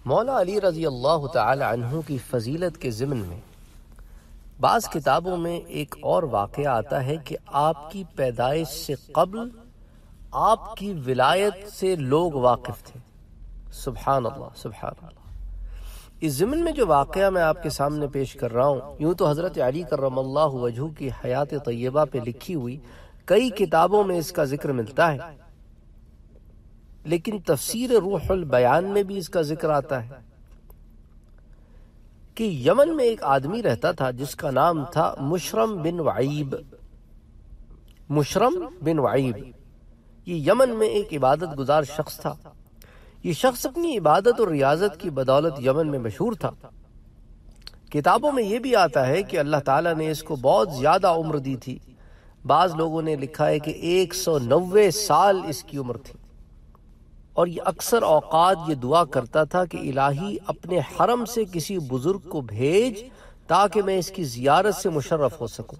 مولا علی رضی اللہ تعالی عنہ کی فضیلت کے ضمن میں بعض کتابوں میں ایک اور واقعہ آتا ہے کہ آپ کی پیدائش سے قبل آپ کی ولایت سے لوگ واقف تھے۔ سبحان اللہ سبحان اللہ۔ اس ضمن میں جو واقعہ میں آپ کے سامنے پیش کر رہا ہوں، یوں تو حضرت علی کرم اللہ وجہہ کی حیات طیبہ پہ لکھی ہوئی کئی کتابوں میں اس کا ذکر ملتا ہے، لیکن تفسیر روح البیان میں بھی اس کا ذکر آتا ہے کہ یمن میں ایک آدمی رہتا تھا جس کا نام تھا مشرم بن وعیب۔ مشرم بن وعیب یہ یمن میں ایک عبادت گزار شخص تھا۔ یہ شخص اپنی عبادت اور ریاضت کی بدولت یمن میں مشہور تھا۔ کتابوں میں یہ بھی آتا ہے کہ اللہ تعالیٰ نے اس کو بہت زیادہ عمر دی تھی۔ بعض لوگوں نے لکھا ہے کہ 190 سال اس کی عمر تھی، اور یہ اکثر اوقات یہ دعا کرتا تھا کہ الہی اپنے حرم سے کسی بزرگ کو بھیج تاکہ میں اس کی زیارت سے مشرف ہو سکوں۔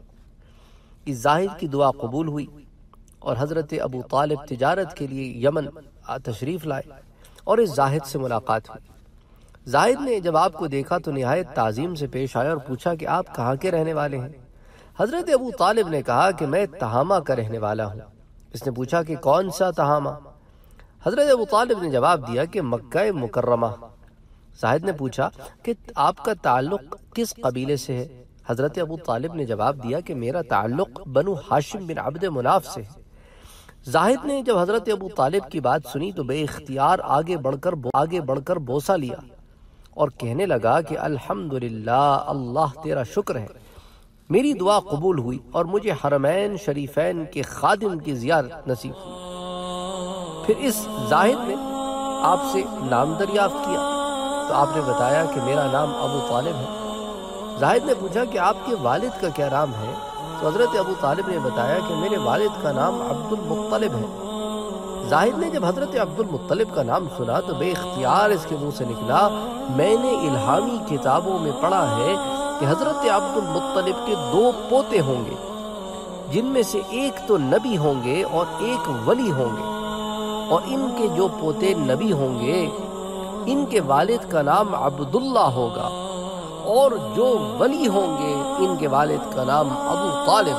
اس زاہد کی دعا قبول ہوئی اور حضرت ابو طالب تجارت کے لیے یمن تشریف لائے اور اس زاہد سے ملاقات ہوئی۔ زاہد نے جب آپ کو دیکھا تو نہایت تعظیم سے پیش آیا اور پوچھا کہ آپ کہاں کے رہنے والے ہیں؟ حضرت ابو طالب نے کہا کہ میں تہامہ کا رہنے والا ہوں۔ اس نے پوچھا کہ کون سا تہامہ؟ حضرت ابو طالب نے جواب دیا کہ مکہ مکرمہ۔ زاہد نے پوچھا کہ آپ کا تعلق کس قبیلے سے ہے؟ حضرت ابو طالب نے جواب دیا کہ میرا تعلق بنو ہاشم بن عبد مناف سے ہے۔ زاہد نے جب حضرت ابو طالب کی بات سنی تو بے اختیار آگے بڑھ کر بوسہ لیا اور کہنے لگا کہ الحمدللہ، اللہ تیرا شکر ہے، میری دعا قبول ہوئی اور مجھے حرمین شریفین کے خادم کی زیارت نصیب ہوئی۔ پھر اس زاہد نے آپ سے نام دریافت کیا تو آپ نے بتایا کہ میرا نام ابو طالب ہے۔ زاہد نے پوچھا کہ آپ کے والد کا کیا نام ہے؟ تو حضرت ابو طالب نے بتایا کہ میرے والد کا نام عبد المطلب ہے۔ زاہد نے جب حضرت عبد المطلب کا نام سنا تو بے اختیار اس کے منہ سے نکلا، میں نے الہامی کتابوں میں پڑھا ہے کہ حضرت عبد المطلب کے 2 پوتے ہوں گے، جن میں سے ایک تو نبی ہوں گے اور ایک ولی ہوں گے، اور ان کے جو پوتے نبی ہوں گے ان کے والد کا نام عبداللہ ہوگا، اور جو ولی ہوں گے ان کے والد کا نام ابو طالب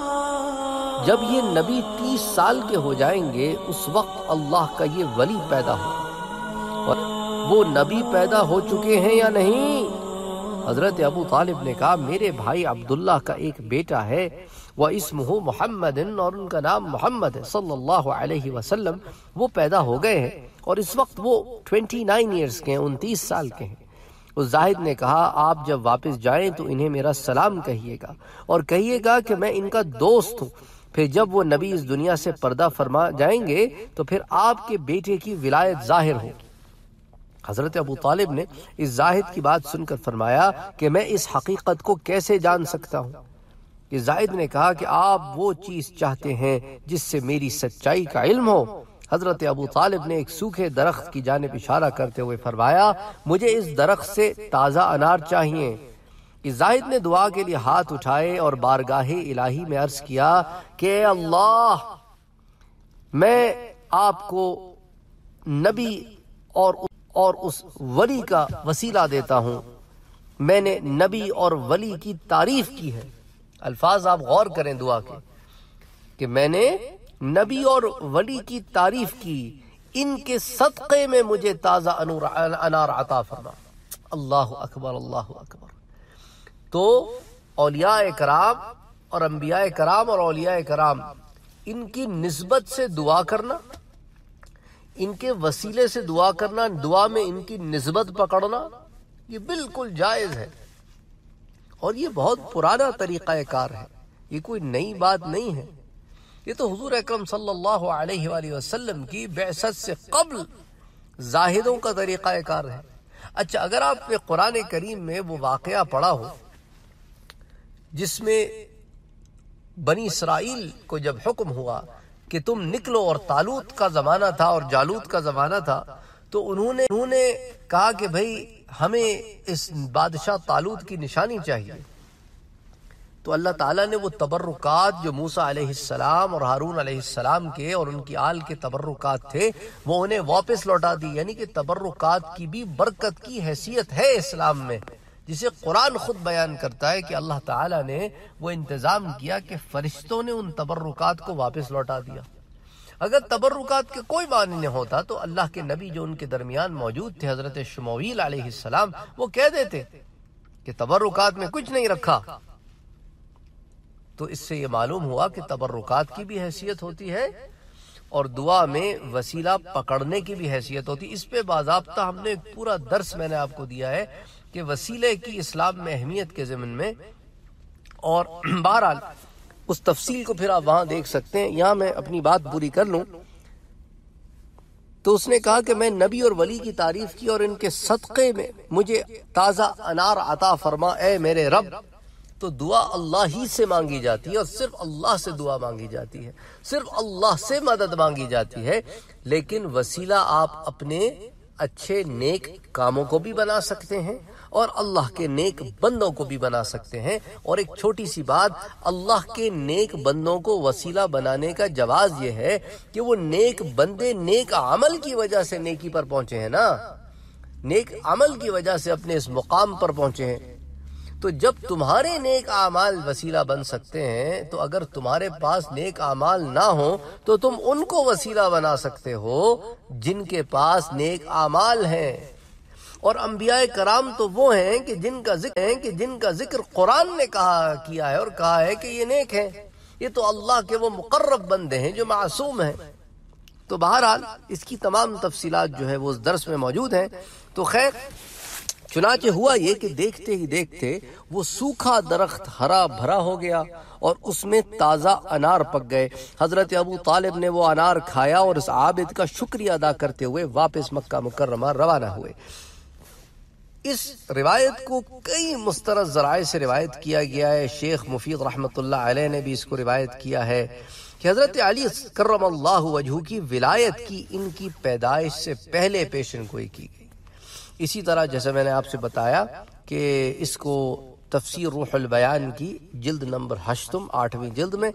ہوگا۔ جب یہ نبی 30 سال کے ہو جائیں گے اس وقت اللہ کا یہ ولی پیدا ہوگا۔ اور وہ نبی پیدا ہو چکے ہیں یا نہیں؟ حضرت ابو طالب نے کہا میرے بھائی عبداللہ کا ایک بیٹا ہے، وَاسْمُهُ مُحَمَّدٌ، اور ان کا نام محمد ہے صلی اللہ علیہ وسلم، وہ پیدا ہو گئے ہیں اور اس وقت وہ 29 ایئرز کے ہیں، 29 سال کے ہیں۔ اس زاہد نے کہا آپ جب واپس جائیں تو انہیں میرا سلام کہیے گا اور کہیے گا کہ میں ان کا دوست ہوں۔ پھر جب وہ نبی اس دنیا سے پردہ فرما جائیں گے تو پھر آپ کے بیٹے کی ولایت ظاہر ہوگی۔ حضرت ابو طالب نے اس زاہد کی بات سن کر فرمایا کہ میں اس حقیقت کو کیسے جان سکتا ہوں؟ کہ زاہد نے کہا کہ آپ وہ چیز چاہتے ہیں جس سے میری سچائی کا علم ہو۔ حضرت ابو طالب نے ایک سوکھے درخت کی جانب اشارہ کرتے ہوئے فرمایا مجھے اس درخت سے تازہ انار چاہیے۔ اس زاہد نے دعا کے لیے ہاتھ اٹھائے اور بارگاہ الہی میں عرض کیا کہ اے اللہ، میں آپ کو نبی اور اس ولی کا وسیلہ دیتا ہوں۔ میں نے نبی اور ولی کی تعریف کی ہے۔ الفاظ آپ غور کریں دعا کے کہ میں نے نبی اور ولی کی تعریف کی، ان کے صدقے میں مجھے تازہ انار عطا فرما۔ اللہ اکبر اللہ اکبر۔ تو اولیاء کرام اور انبیاء کرام اور اولیاء کرام، ان کی نسبت سے دعا کرنا، ان کے وسیلے سے دعا کرنا، دعا میں ان کی نسبت پکڑنا، یہ بالکل جائز ہے اور یہ بہت پرانا طریقہ کار ہے، یہ کوئی نئی بات نہیں ہے۔ یہ تو حضور اکرم صلی اللہ علیہ وآلہ وسلم کی بعثت سے قبل زاہدوں کا طریقہ کار ہے۔ اچھا، اگر آپ نے قرآن کریم میں وہ واقعہ پڑھا ہو جس میں بنی اسرائیل کو جب حکم ہوا کہ تم نکلو، اور طالوت کا زمانہ تھا اور جالوت کا زمانہ تھا، تو انہوں نے کہا کہ بھئی ہمیں اس بادشاہ طالوت کی نشانی چاہیے۔ تو اللہ تعالیٰ نے وہ تبرکات جو موسیٰ علیہ السلام اور ہارون علیہ السلام کے اور ان کی آل کے تبرکات تھے وہ انہیں واپس لوٹا دی. یعنی کہ تبرکات کی بھی برکت کی حیثیت ہے اسلام میں، جسے قرآن خود بیان کرتا ہے کہ اللہ تعالیٰ نے وہ انتظام کیا کہ فرشتوں نے ان تبرکات کو واپس لوٹا دیا. اگر تبرکات کے کوئی معنی نہ ہوتا تو اللہ کے نبی جو ان کے درمیان موجود تھے حضرت شمویل علیہ السلام وہ کہہ دیتے کہ تبرکات میں کچھ نہیں رکھا. تو اس سے یہ معلوم ہوا کہ تبرکات کی بھی حیثیت ہوتی ہے اور دعا میں وسیلہ پکڑنے کی بھی حیثیت ہوتی ہے. اس پہ باضابطہ ہم نے ایک پورا درس میں نے آپ کو دیا ہے کہ وسیلے کی اسلام میں اہمیت کے ضمن میں، اور بہرحال اس تفصیل کو پھر آپ وہاں دیکھ سکتے ہیں. یہاں میں اپنی بات پوری کر لوں تو اس نے کہا کہ میں نبی اور ولی کی تعریف کی اور ان کے صدقے میں مجھے تازہ انار عطا فرما اے میرے رب. تو دعا اللہ ہی سے مانگی جاتی ہے اور صرف اللہ سے دعا مانگی جاتی ہے، صرف اللہ سے مدد مانگی جاتی ہے. لیکن وسیلہ آپ اپنے اچھے نیک کاموں کو بھی بنا سکتے ہیں اور اللہ کے نیک بندوں کو بھی بنا سکتے ہیں. اور ایک چھوٹی سی بات، اللہ کے نیک بندوں کو وسیلہ بنانے کا جواز یہ ہے کہ وہ نیک بندے نیک عمل کی وجہ سے نیکی پر پہنچے ہیں نا، نیک عمل کی وجہ سے اپنے اس مقام پر پہنچے ہیں. تو جب تمہارے نیک اعمال وسیلہ بن سکتے ہیں تو اگر تمہارے پاس نیک اعمال نہ ہوں تو تم ان کو وسیلہ بنا سکتے ہو جن کے پاس نیک اعمال ہیں. اور انبیاء کرام تو وہ ہیں کہ جن کا ذکر قرآن نے کیا ہے اور کہا ہے کہ یہ نیک ہیں. یہ تو اللہ کے وہ مقرب بندے ہیں جو معصوم ہیں. تو بہرحال اس کی تمام تفصیلات جو ہے وہ اس درس میں موجود ہیں. تو خیر چنانچہ ہوا یہ کہ دیکھتے ہی دیکھتے وہ سوکھا درخت ہرا بھرا ہو گیا اور اس میں تازہ انار پک گئے. حضرت ابو طالب نے وہ انار کھایا اور اس عابد کا شکریہ ادا کرتے ہوئے واپس مکہ مکرمہ روانہ ہوئے. اس روایت کو کئی مسترد ذرائع سے روایت کیا گیا ہے. شیخ مفید رحمۃ اللہ علیہ نے بھی اس کو روایت کیا ہے کہ حضرت علی کرم اللہ وجہہ کی ولایت کی ان کی پیدائش سے پہلے پیشن گوئی کی گئی. اسی طرح جیسے میں نے آپ سے بتایا کہ اس کو تفسیر روح البیان کی جلد نمبر 8ویں جلد میں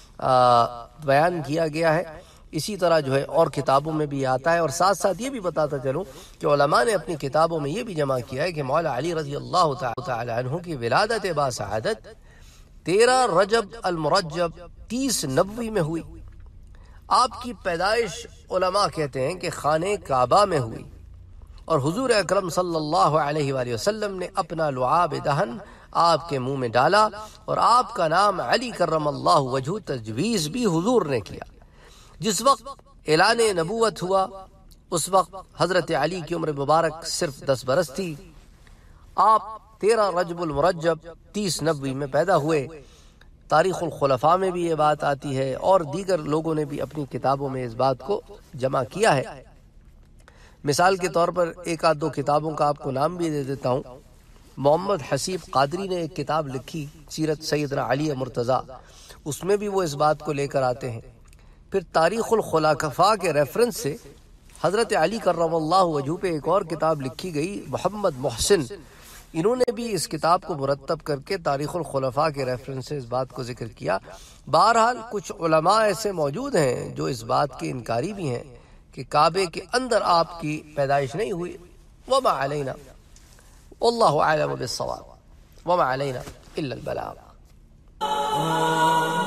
بیان کیا گیا ہے. اسی طرح جو ہے اور کتابوں میں بھی آتا ہے. اور ساتھ ساتھ یہ بھی بتاتا چلوں کہ علماء نے اپنی کتابوں میں یہ بھی جمع کیا ہے کہ مولا علی رضی اللہ تعالی عنہ کی ولادت باسعادت 13 رجب المرجب 30 نبوی میں ہوئی. آپ کی پیدائش علماء کہتے ہیں کہ خانہ کعبہ میں ہوئی اور حضور اکرم صلی اللہ علیہ وآلہ وسلم نے اپنا لعاب دہن آپ کے منہ میں ڈالا اور آپ کا نام علی کرم اللہ وجہ تجویز بھی حضور نے کیا. جس وقت اعلان نبوت ہوا اس وقت حضرت علی کی عمر مبارک صرف 10 برس تھی. آپ 13 رجب المرجب 30 نبوی میں پیدا ہوئے. تاریخ الخلفاء میں بھی یہ بات آتی ہے اور دیگر لوگوں نے بھی اپنی کتابوں میں اس بات کو جمع کیا ہے. مثال کے طور پر ایک آدھ دو کتابوں کا آپ کو نام بھی دے دیتا ہوں. محمد حسیب قادری نے ایک کتاب لکھی سیرت سیدنا علی مرتضیٰ، اس میں بھی وہ اس بات کو لے کر آتے ہیں. پھر تاریخ الخلفاء کے ریفرنس سے حضرت علی کرم اللہ وجہ پہ ایک اور کتاب لکھی گئی محمد محسن، انہوں نے بھی اس کتاب کو مرتب کر کے تاریخ الخلفاء کے ریفرنس سے اس بات کو ذکر کیا. بہرحال کچھ علماء ایسے موجود ہیں جو اس بات کے انکاری بھی ہیں کہ کعبے کے اندر آپ کی پیدائش نہیں ہوئی. وما علینا واللہ اعلم بالصواب وما علینا الا البلاغ.